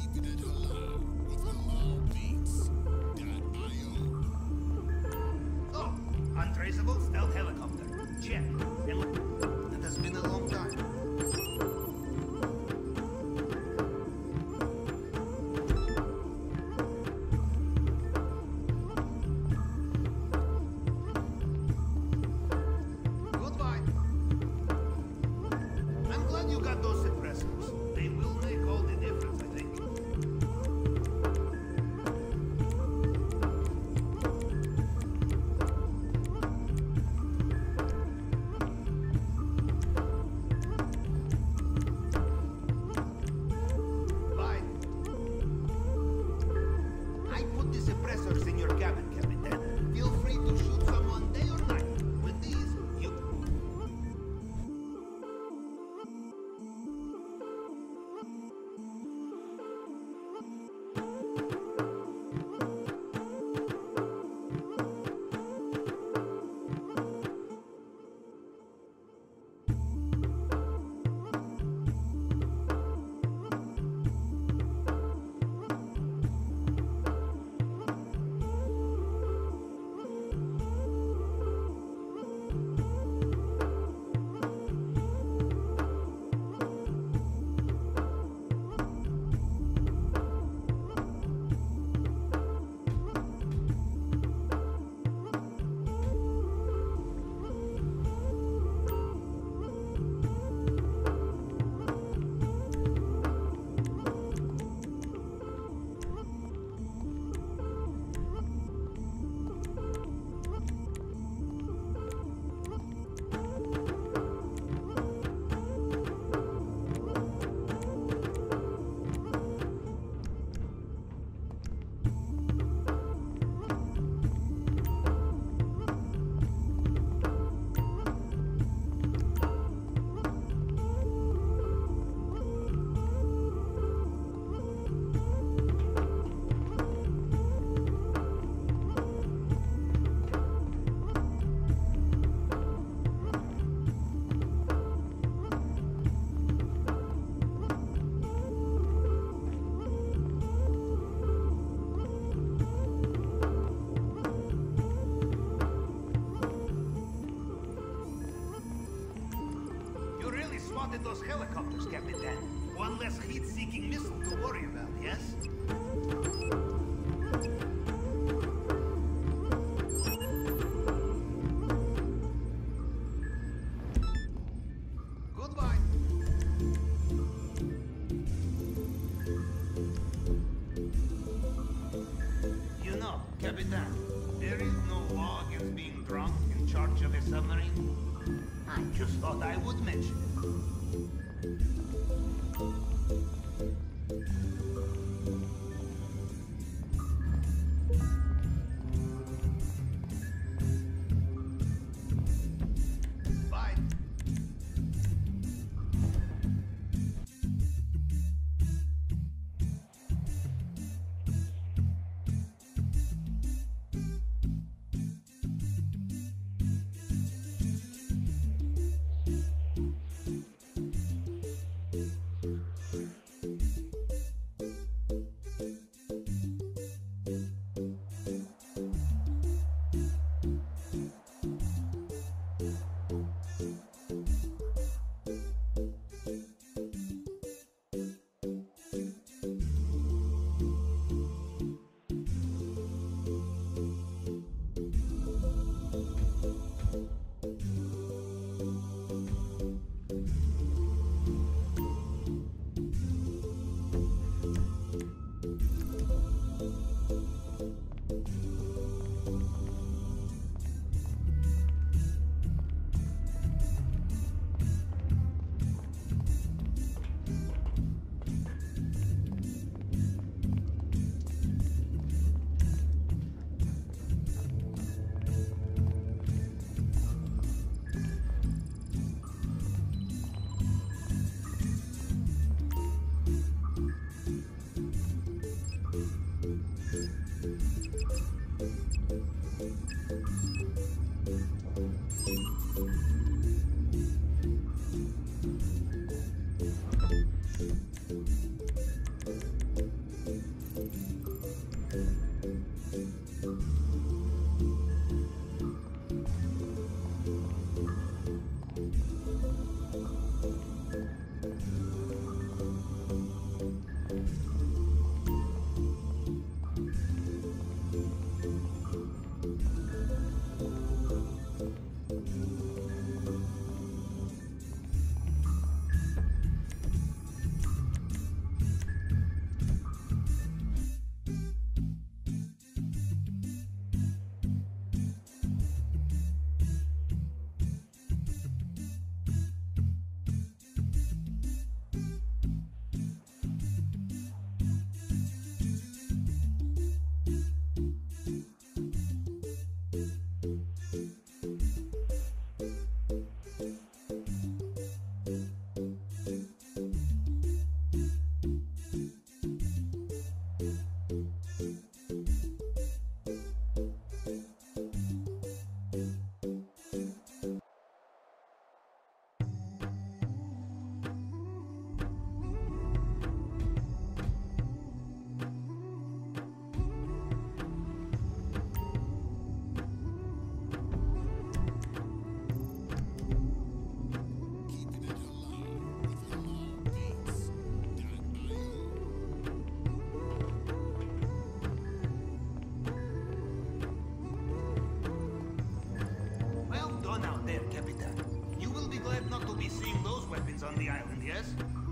at Halal with HalalBeats.io. Oh, untraceable stealth helicopter. Check. It has been a long time. Goodbye. I'm glad you got those suppressors. They will make all the difference, I think. Bye. I put the suppressors in your cabin, Captain. Feel free to shoot someone day or night. With these, you... You really spotted those helicopters, Captain. One less heat-seeking missile to worry about, yes? Goodbye. You know, Captain, there is no law against being drunk in charge of a submarine. I just thought I would mention it. Bye. Yes.